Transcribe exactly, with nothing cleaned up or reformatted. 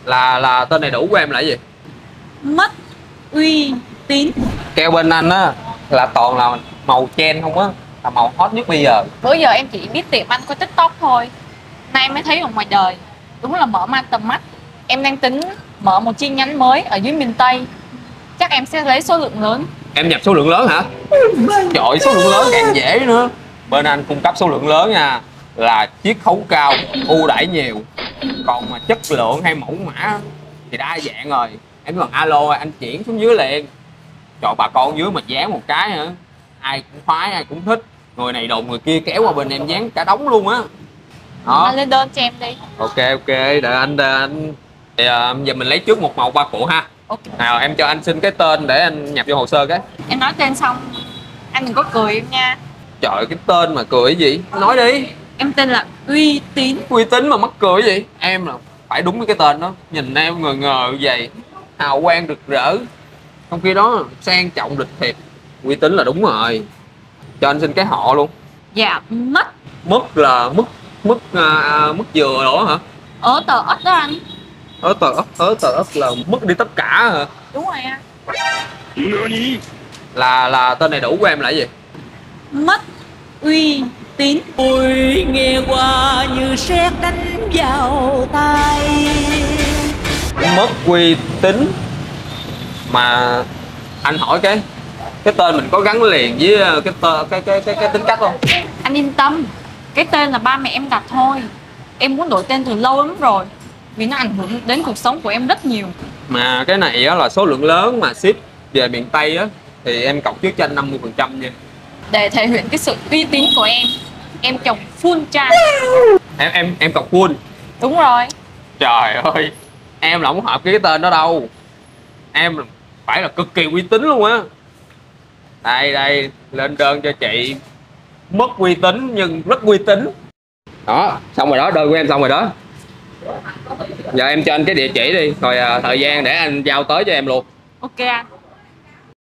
Là là tên đầy đủ của em là gì? Mất uy tín. Keo bên anh á là toàn là màu chen không á, là màu hot nhất bây giờ. Bữa giờ em chỉ biết tiệm anh có TikTok thôi, nay mới thấy ở ngoài đời. Đúng là mở mang tầm mắt. Em đang tính mở một chi nhánh mới ở dưới miền Tây. Chắc em sẽ lấy số lượng lớn. Em nhập số lượng lớn hả? Trời ơi, số lượng lớn càng dễ nữa. Bên anh cung cấp số lượng lớn nha, là chiết khấu cao, ưu đãi nhiều. Còn mà chất lượng hay mẫu mã thì đa dạng rồi. Em cần alo anh chuyển xuống dưới liền. Trời, bà con dưới mà dán một cái hả, ai cũng khoái, ai cũng thích. Người này đồn người kia kéo qua bên em dán cả đống luôn á. Đó. Anh lên đơn cho em đi. Ok ok, đợi anh đợi anh. Thì uh, giờ mình lấy trước một màu ba cụ ha. Ok. Nào em cho anh xin cái tên để anh nhập vô hồ sơ cái. Em nói tên xong anh đừng có cười em nha. Trời, cái tên mà cười cái gì? Nói đi. Em tên là Uy Tín. Uy Tín mà mắc cười cái gì? Em là phải đúng với cái tên đó. Nhìn em ngờ ngờ vậy, hào quang rực rỡ, trong khi đó sang trọng lịch thiệp. Uy Tín là đúng rồi. Cho anh xin cái họ luôn. Dạ Mất. Mức là mức mức à, mức dừa đó hả? Ở tờ ớt đó anh. Ở tờ ấp, ở tờ ấp là mức đi tất cả hả? Đúng rồi anh. Là là tên đầy đủ của em là gì? Mất uy tín. Ôi nghe qua như sét đánh vào tai. Mất uy tín. Mà anh hỏi cái cái tên mình có gắn liền với cái tơ, cái, cái cái cái tính cách không? Anh yên tâm, cái tên là ba mẹ em đặt thôi. Em muốn đổi tên từ lâu lắm rồi, vì nó ảnh hưởng đến cuộc sống của em rất nhiều. Mà cái này á là số lượng lớn mà ship về miền Tây á, thì em cọc trước cho anh năm mươi phần trăm nha. Để thể hiện cái sự uy tín của em, em trồng full trang. Em em em cọc full. Đúng rồi. Trời ơi, em là không hợp với cái tên đó đâu. Em phải là cực kỳ uy tín luôn á. Đây đây, lên đơn cho chị. Mất uy tín nhưng rất uy tín. Đó, xong rồi đó, đơn của em xong rồi đó. Giờ em cho anh cái địa chỉ đi, rồi à, thời gian để anh giao tới cho em luôn. Ok anh.